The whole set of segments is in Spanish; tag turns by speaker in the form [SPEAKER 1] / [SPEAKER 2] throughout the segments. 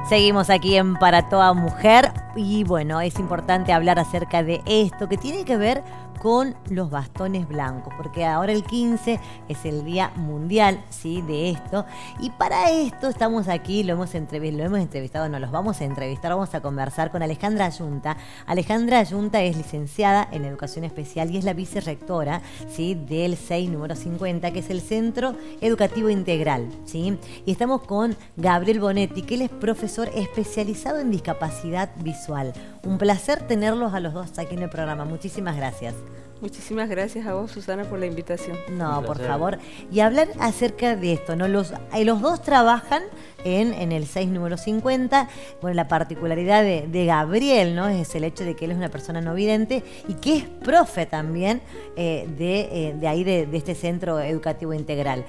[SPEAKER 1] Seguimos aquí en Para Toda Mujer y bueno, es importante hablar acerca de esto que tiene que ver con los bastones blancos, porque ahora el 15 es el Día Mundial, ¿sí?, de esto, y para esto estamos aquí, lo hemos entrevistado, no, los vamos a entrevistar, vamos a conversar con Alejandra Ayunta. Alejandra Ayunta es licenciada en Educación Especial y es la vicerrectora, ¿sí?, del CEI número 50, que es el Centro Educativo Integral, ¿sí? Y estamos con Gabriel Bonetti, que él es profesor especializado en discapacidad visual. Un placer tenerlos a los dos aquí en el programa. Muchísimas gracias.
[SPEAKER 2] Muchísimas gracias a vos, Susana, por la invitación.
[SPEAKER 1] No, por favor. Y hablar acerca de esto, ¿no? Los dos trabajan en el 6 número 50. Bueno, la particularidad de Gabriel, ¿no?, es el hecho de que él es una persona no vidente y que es profe también de este Centro Educativo Integral.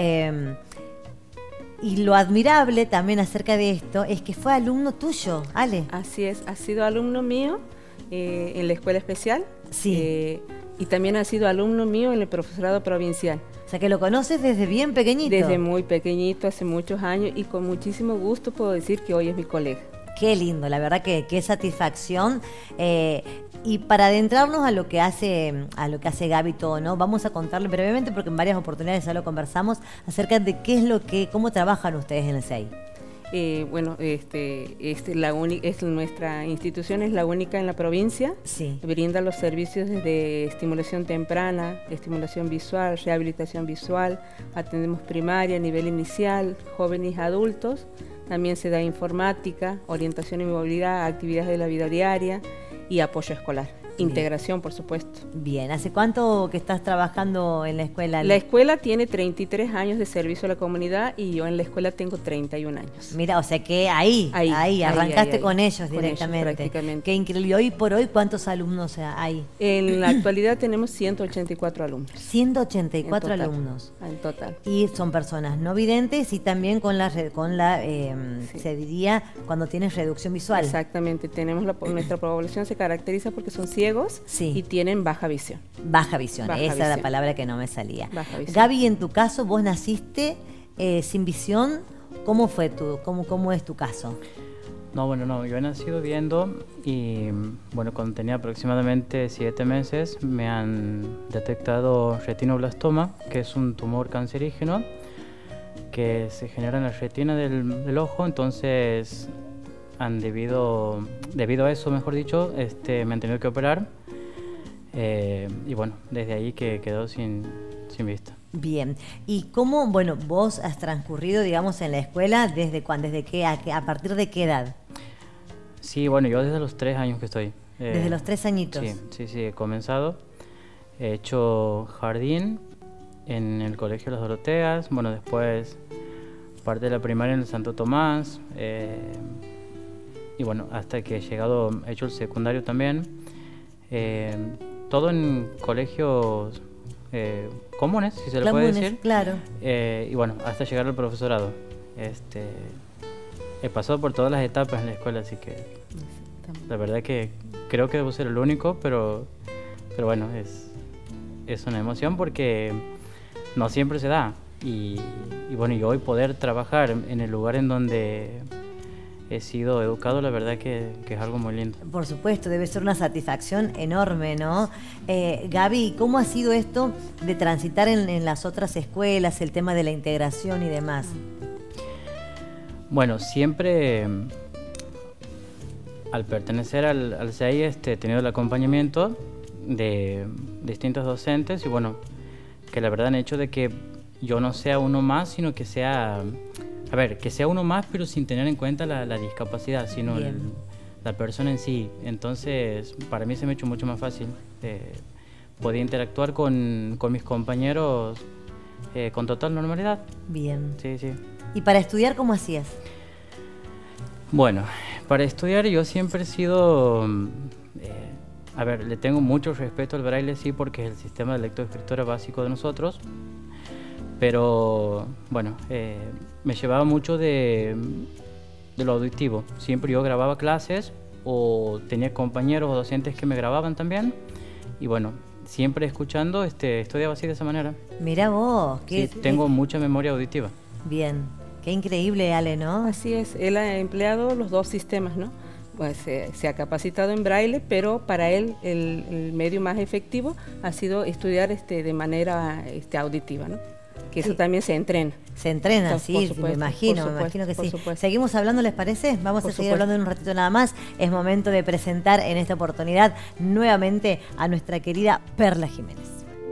[SPEAKER 1] Y lo admirable también acerca de esto es que fue alumno tuyo, Ale.
[SPEAKER 2] Así es, ha sido alumno mío en la escuela especial.
[SPEAKER 1] Sí.
[SPEAKER 2] Y también ha sido alumno mío en el profesorado provincial.
[SPEAKER 1] O sea, que lo conoces desde bien pequeñito.
[SPEAKER 2] Desde muy pequeñito, hace muchos años, y con muchísimo gusto puedo decir que hoy es mi colega.
[SPEAKER 1] Qué lindo, la verdad que qué satisfacción. Y para adentrarnos a lo que hace Gaby todo, ¿no? Vamos a contarle brevemente, porque en varias oportunidades ya lo conversamos, acerca de cómo trabajan ustedes en el CEI.
[SPEAKER 2] Bueno, nuestra institución es la única en la provincia.
[SPEAKER 1] Sí.
[SPEAKER 2] Brinda los servicios de estimulación temprana, estimulación visual, rehabilitación visual. Atendemos primaria, nivel inicial, jóvenes y adultos. También se da informática, orientación y movilidad, actividades de la vida diaria y apoyo escolar. Integración, por supuesto.
[SPEAKER 1] Bien, ¿hace cuánto que estás trabajando en la escuela?
[SPEAKER 2] La escuela tiene 33 años de servicio a la comunidad y yo en la escuela tengo 31 años.
[SPEAKER 1] Mira, o sea que ahí arrancaste con ellos directamente.
[SPEAKER 2] Ellos, prácticamente.
[SPEAKER 1] Qué increíble. ¿Y hoy por hoy cuántos alumnos hay?
[SPEAKER 2] En la actualidad tenemos 184 alumnos.
[SPEAKER 1] 184 alumnos.
[SPEAKER 2] En total.
[SPEAKER 1] Y son personas no videntes y también se diría, cuando tienes reducción visual.
[SPEAKER 2] Exactamente. Nuestra población se caracteriza porque son ciegos.
[SPEAKER 1] Sí.
[SPEAKER 2] Y tienen baja visión.
[SPEAKER 1] Baja visión, esa es la palabra que no me salía.
[SPEAKER 2] Baja visión.
[SPEAKER 1] Gaby, en tu caso, vos naciste sin visión. ¿Cómo fue cómo es tu caso?
[SPEAKER 3] No, yo he nacido viendo y bueno, cuando tenía aproximadamente 7 meses me han detectado retinoblastoma, que es un tumor cancerígeno que se genera en la retina del ojo. Entonces debido a eso, mejor dicho, me han tenido que operar y bueno, desde ahí que quedó sin vista.
[SPEAKER 1] Bien, ¿y cómo, bueno, vos has transcurrido, digamos, en la escuela a partir de qué edad?
[SPEAKER 3] Sí, bueno, yo desde los 3 años que estoy.
[SPEAKER 1] ¿Desde los 3 añitos?
[SPEAKER 3] Sí, he comenzado. He hecho jardín en el Colegio Las Doroteas, bueno, después parte de la primaria en el Santo Tomás, y bueno, hasta que he hecho el secundario también, todo en colegios comunes, si se le puede decir.
[SPEAKER 1] Claro.
[SPEAKER 3] Y bueno, hasta llegar al profesorado. He pasado por todas las etapas en la escuela, así que la verdad que creo que debo ser el único, pero bueno, es una emoción porque no siempre se da. Y bueno, y hoy poder trabajar en el lugar en donde he sido educado, la verdad que es algo muy lindo.
[SPEAKER 1] Por supuesto, debe ser una satisfacción enorme, ¿no? Gaby, ¿cómo ha sido esto de transitar en las otras escuelas, el tema de la integración y demás?
[SPEAKER 3] Bueno, siempre al pertenecer al CEI he tenido el acompañamiento de distintos docentes y bueno, que la verdad han hecho de que yo no sea uno más, sino que sea uno más, pero sin tener en cuenta la discapacidad, sino la persona en sí. Entonces, para mí se me ha hecho mucho más fácil poder interactuar con mis compañeros con total normalidad.
[SPEAKER 1] Bien.
[SPEAKER 3] Sí.
[SPEAKER 1] ¿Y para estudiar cómo hacías?
[SPEAKER 3] Bueno, para estudiar yo siempre he sido... le tengo mucho respeto al braille, sí, porque es el sistema de lectoescritura básico de nosotros. Pero bueno, me llevaba mucho de lo auditivo. Siempre yo grababa clases o tenía compañeros o docentes que me grababan también. Y bueno, siempre escuchando, estudiaba así de esa manera.
[SPEAKER 1] Mirá vos.
[SPEAKER 3] Sí, tengo mucha memoria auditiva.
[SPEAKER 1] Bien. Qué increíble, Ale, ¿no?
[SPEAKER 2] Así es, él ha empleado los dos sistemas, ¿no? Pues, se ha capacitado en braille, pero para él el medio más efectivo ha sido estudiar de manera auditiva, ¿no? Que eso también se entrena.
[SPEAKER 1] Se entrena, sí, me imagino que sí. Seguimos hablando, ¿les parece? Vamos a seguir hablando en un ratito nada más. Es momento de presentar en esta oportunidad nuevamente a nuestra querida Perla Jiménez.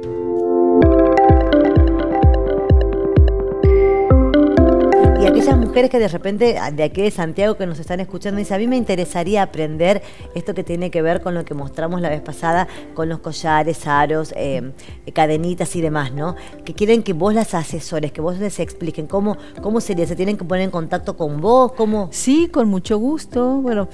[SPEAKER 1] Y aquellas mujeres que de repente, de aquí de Santiago, que nos están escuchando, dicen, a mí me interesaría aprender esto que tiene que ver con lo que mostramos la vez pasada, con los collares, aros, cadenitas y demás, ¿no? Que quieren que vos las asesores, que vos les expliquen cómo sería, se tienen que poner en contacto con vos, cómo...
[SPEAKER 4] Sí, con mucho gusto. Bueno,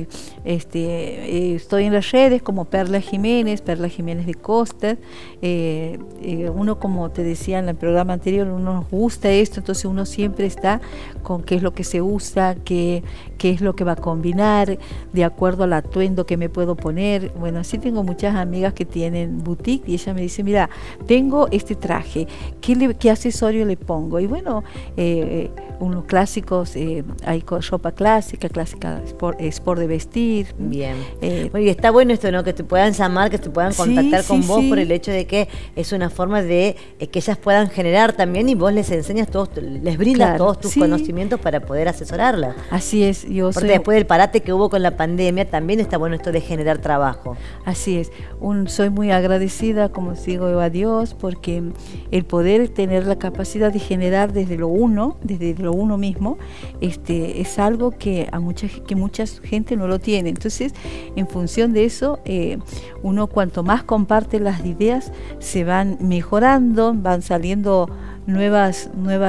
[SPEAKER 4] estoy en las redes como Perla Jiménez de Costa. Uno, como te decía en el programa anterior, uno nos gusta esto, entonces uno siempre está con qué es lo que se usa, qué es lo que va a combinar, de acuerdo al atuendo que me puedo poner. Bueno, así tengo muchas amigas que tienen boutique y ella me dice, mira, tengo este traje, ¿qué accesorio le pongo? Y bueno, unos clásicos, hay ropa clásica sport de vestir.
[SPEAKER 1] Bien. Bueno, y está bueno esto, ¿no? Que te puedan llamar, que te puedan contactar con vos por el hecho de que es una forma de que ellas puedan generar también y vos les enseñas todos, les brindas todos tus conocimientos para poder asesorarla.
[SPEAKER 4] Así es.
[SPEAKER 1] Porque después del parate que hubo con la pandemia, también está bueno esto de generar trabajo.
[SPEAKER 4] Así es. Soy muy agradecida, como digo, a Dios, porque el poder tener la capacidad de generar desde lo uno mismo, es algo que mucha gente no lo tiene. Entonces, en función de eso, uno cuanto más comparte las ideas, se van mejorando, van saliendo nuevas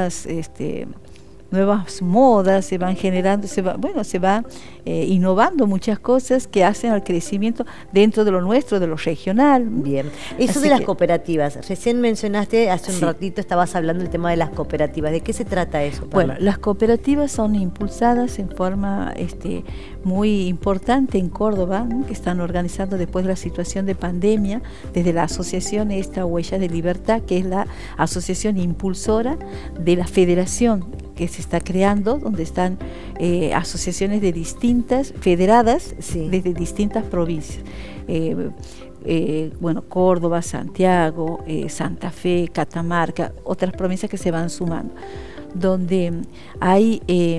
[SPEAKER 4] modas, se van generando, se va innovando muchas cosas que hacen al crecimiento dentro de lo nuestro, de lo regional.
[SPEAKER 1] Bien. Eso de las cooperativas, recién mencionaste, hace un ratito estabas hablando del tema de las cooperativas. ¿De qué se trata eso, Pablo?
[SPEAKER 4] Bueno, las cooperativas son impulsadas en forma muy importante en Córdoba, ¿no? Que están organizando después de la situación de pandemia, desde la asociación Huellas de Libertad, que es la asociación impulsora de la federación que se está creando, donde están asociaciones de federadas desde distintas provincias. Córdoba, Santiago, Santa Fe, Catamarca, otras provincias que se van sumando, donde hay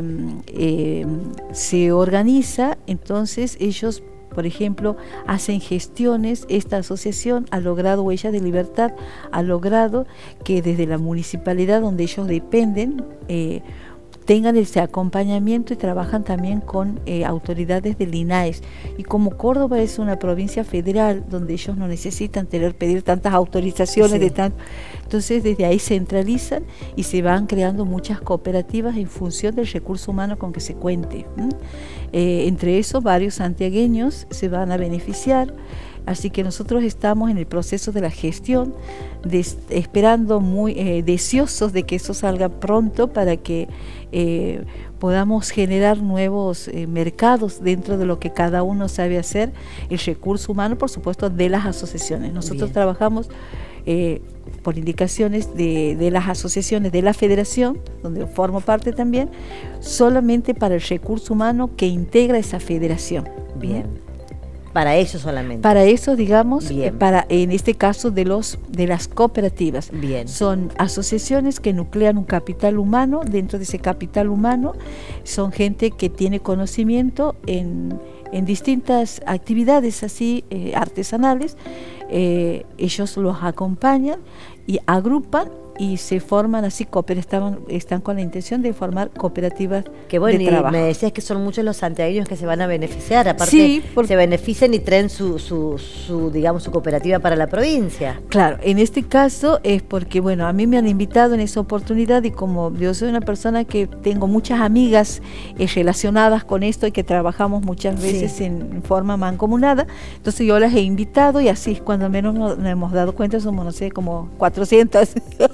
[SPEAKER 4] se organiza, entonces ellos, por ejemplo, hacen gestiones. Esta asociación ha logrado, Huellas de Libertad, ha logrado que desde la municipalidad donde ellos dependen, tengan ese acompañamiento y trabajan también con autoridades del INAES. Y como Córdoba es una provincia federal donde ellos no necesitan pedir tantas autorizaciones, entonces desde ahí centralizan y se van creando muchas cooperativas en función del recurso humano con que se cuente. Entre eso, varios santiagueños se van a beneficiar. Así que nosotros estamos en el proceso de la gestión, esperando muy deseosos de que eso salga pronto para que podamos generar nuevos mercados dentro de lo que cada uno sabe hacer, el recurso humano, por supuesto, de las asociaciones. Nosotros trabajamos por indicaciones de las asociaciones de la federación, donde formo parte también, solamente para el recurso humano que integra esa federación.
[SPEAKER 1] Bien. Para eso solamente.
[SPEAKER 4] Para eso, digamos, en este caso de las cooperativas.
[SPEAKER 1] Bien.
[SPEAKER 4] Son asociaciones que nuclean un capital humano. Dentro de ese capital humano son gente que tiene conocimiento en distintas actividades así artesanales. Ellos los acompañan y agrupan y se forman así, están con la intención de formar cooperativas de trabajo.
[SPEAKER 1] Me decías que son muchos los santiagueños que se van a beneficiar, aparte se benefician y traen su cooperativa para la provincia.
[SPEAKER 4] Claro, en este caso es porque, a mí me han invitado en esa oportunidad y como yo soy una persona que tengo muchas amigas relacionadas con esto y que trabajamos muchas veces en forma mancomunada, entonces yo las he invitado y así cuando menos nos hemos dado cuenta somos, no sé, como 400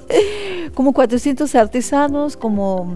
[SPEAKER 4] artesanos, como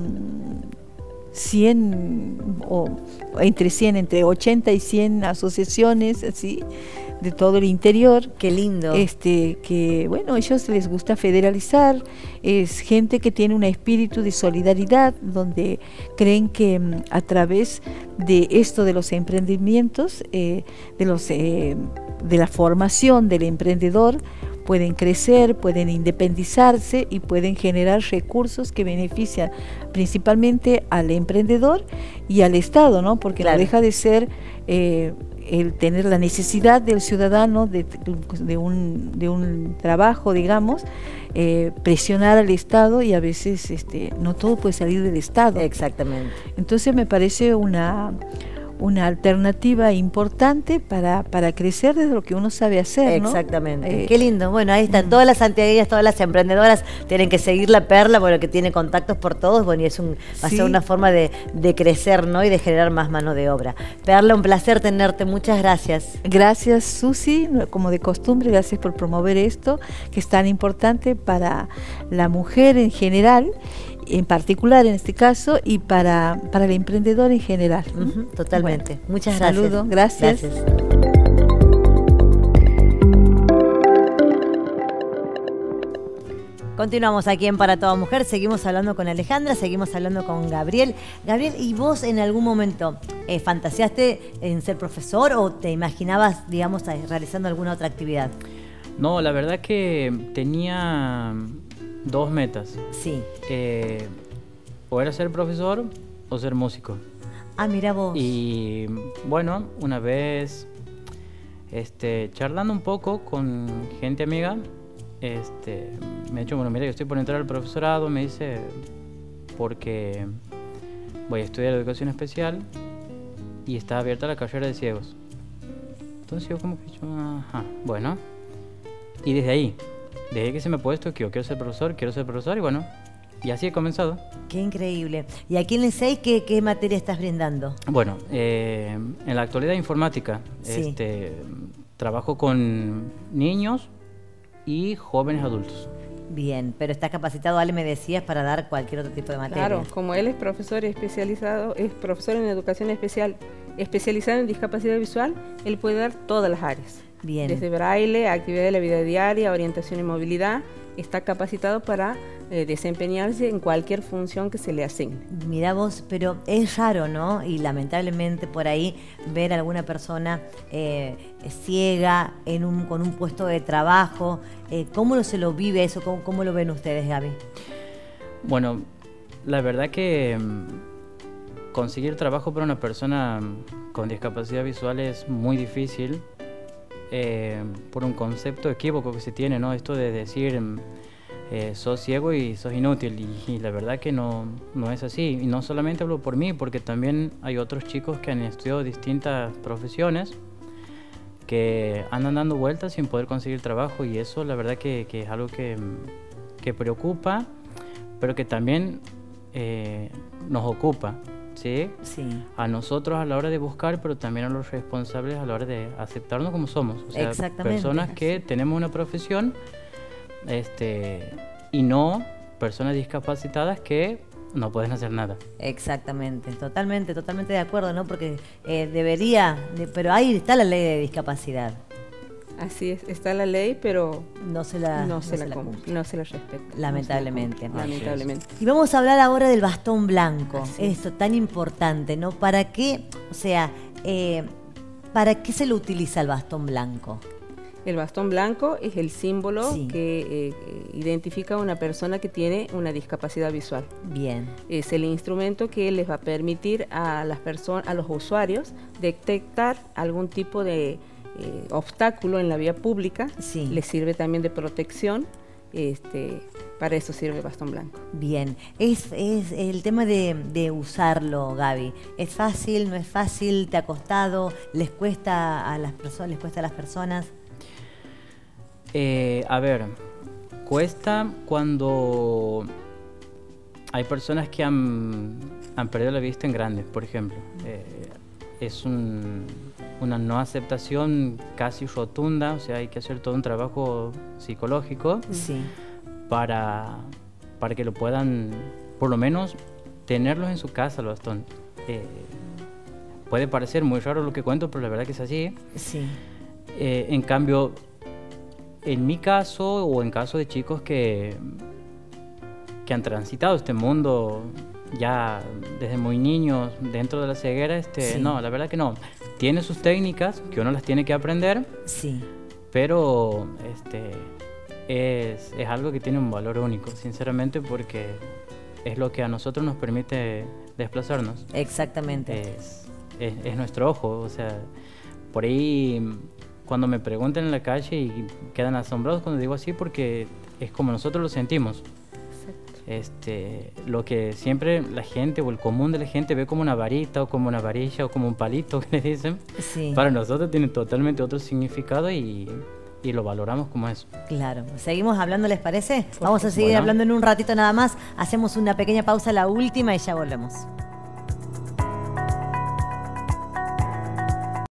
[SPEAKER 4] 100 o entre 80 y 100 asociaciones así de todo el interior.
[SPEAKER 1] Qué lindo.
[SPEAKER 4] Que bueno, a ellos les gusta federalizar, es gente que tiene un espíritu de solidaridad, donde creen que a través de esto de los emprendimientos, de la formación del emprendedor, pueden crecer, pueden independizarse y pueden generar recursos que benefician principalmente al emprendedor y al Estado, ¿no? Porque
[SPEAKER 1] claro,
[SPEAKER 4] no deja de ser el tener la necesidad del ciudadano de un trabajo, digamos, presionar al Estado, y a veces no todo puede salir del Estado.
[SPEAKER 1] Exactamente.
[SPEAKER 4] Entonces me parece una alternativa importante para crecer desde lo que uno sabe hacer, ¿no?
[SPEAKER 1] Exactamente. Qué lindo. Bueno, ahí están todas las santiagueñas, todas las emprendedoras tienen que seguir la Perla, bueno, que tiene contactos por todos, bueno, y va a ser una forma de crecer, ¿no? Y de generar más mano de obra. Perla, un placer tenerte, muchas gracias.
[SPEAKER 4] Gracias, Susi, como de costumbre, gracias por promover esto, que es tan importante para la mujer en general, en particular en este caso, y para el emprendedor en general.
[SPEAKER 1] Totalmente. Bueno, muchas gracias.
[SPEAKER 4] Saludo, gracias.
[SPEAKER 1] Continuamos aquí en Para Toda Mujer, seguimos hablando con Alejandra, seguimos hablando con Gabriel. Gabriel, ¿y vos en algún momento fantaseaste en ser profesor o te imaginabas, digamos, realizando alguna otra actividad?
[SPEAKER 3] No, la verdad que tenía 2 metas.
[SPEAKER 1] Sí.
[SPEAKER 3] O era ser profesor o ser músico.
[SPEAKER 1] Ah, mira vos.
[SPEAKER 3] Y bueno, una vez charlando un poco con gente amiga, me ha dicho, bueno, mira, yo estoy por entrar al profesorado, me dice, porque voy a estudiar educación especial y está abierta la carrera de ciegos. Entonces yo como que bueno. Y desde que se me ha puesto que yo quiero ser profesor y bueno, y así he comenzado.
[SPEAKER 1] Qué increíble. ¿Y aquí en el CEI qué materia estás brindando?
[SPEAKER 3] Bueno, en la actualidad informática.
[SPEAKER 1] Sí.
[SPEAKER 3] Trabajo con niños y jóvenes adultos.
[SPEAKER 1] Bien, pero estás capacitado, Ale, me decías, para dar cualquier otro tipo de materia.
[SPEAKER 2] Claro, como él es profesor especializado, es profesor en educación especial, especializado en discapacidad visual, él puede dar todas las áreas.
[SPEAKER 1] Bien.
[SPEAKER 2] Desde braille, actividad de la vida diaria, orientación y movilidad, está capacitado para desempeñarse en cualquier función que se le asigne.
[SPEAKER 1] Mirá vos, pero es raro, ¿no? Y lamentablemente por ahí ver a alguna persona ciega con un puesto de trabajo. ¿Cómo se lo vive eso? ¿Cómo lo ven ustedes, Gaby?
[SPEAKER 3] Bueno, la verdad que conseguir trabajo para una persona con discapacidad visual es muy difícil. Por un concepto equívoco que se tiene, ¿no? Esto de decir sos ciego y sos inútil, y la verdad que no es así. Y no solamente hablo por mí, porque también hay otros chicos que han estudiado distintas profesiones que andan dando vueltas sin poder conseguir trabajo, y eso la verdad que es algo que preocupa, pero que también nos ocupa. ¿Sí?
[SPEAKER 1] Sí.
[SPEAKER 3] A nosotros a la hora de buscar, pero también a los responsables a la hora de aceptarnos como somos. O sea, personas que tenemos una profesión y no personas discapacitadas que no pueden hacer nada.
[SPEAKER 1] Exactamente, totalmente de acuerdo, ¿no? Porque pero ahí está la ley de discapacidad.
[SPEAKER 2] Así es, está la ley, pero
[SPEAKER 1] no se la
[SPEAKER 2] cumple, no se la respeta.
[SPEAKER 1] Lamentablemente.
[SPEAKER 2] Lamentablemente.
[SPEAKER 1] Y vamos a hablar ahora del bastón blanco. Esto tan importante, ¿no? ¿Para qué? O sea, ¿para qué se lo utiliza el bastón blanco?
[SPEAKER 2] El bastón blanco es el símbolo que identifica a una persona que tiene una discapacidad visual.
[SPEAKER 1] Bien.
[SPEAKER 2] Es el instrumento que les va a permitir a los usuarios detectar algún tipo de obstáculo en la vía pública. Les sirve también de protección. Para eso sirve el bastón blanco.
[SPEAKER 1] Bien, es el tema de usarlo, Gaby. ¿Es fácil, no es fácil? ¿Te ha costado? ¿Les cuesta a las personas?
[SPEAKER 3] A ver, cuesta cuando hay personas que han perdido la vista en grandes, por ejemplo. Es una no aceptación casi rotunda, o sea, hay que hacer todo un trabajo psicológico para que lo puedan, por lo menos, tenerlos en su casa, el bastón. Puede parecer muy raro lo que cuento, pero la verdad que es así.
[SPEAKER 1] Sí.
[SPEAKER 3] En cambio, en mi caso o en caso de chicos que han transitado este mundo ya desde muy niños dentro de la ceguera,
[SPEAKER 1] Sí.
[SPEAKER 3] no, la verdad que no. Tiene sus técnicas que uno las tiene que aprender,
[SPEAKER 1] Sí.
[SPEAKER 3] pero es algo que tiene un valor único, sinceramente, porque es lo que a nosotros nos permite desplazarnos.
[SPEAKER 1] Exactamente.
[SPEAKER 3] Es nuestro ojo, o sea, por ahí cuando me preguntan en la calle y quedan asombrados cuando digo así, porque es como nosotros lo sentimos. Lo que siempre la gente o el común de la gente ve como una varita o como una varilla o como un palito que le dicen,
[SPEAKER 1] Sí.
[SPEAKER 3] para nosotros tiene totalmente otro significado y lo valoramos como eso.
[SPEAKER 1] Claro. ¿Seguimos hablando, les parece? Vamos a seguir
[SPEAKER 3] Bueno.
[SPEAKER 1] hablando en un ratito nada más. Hacemos una pequeña pausa, la última, y ya volvemos.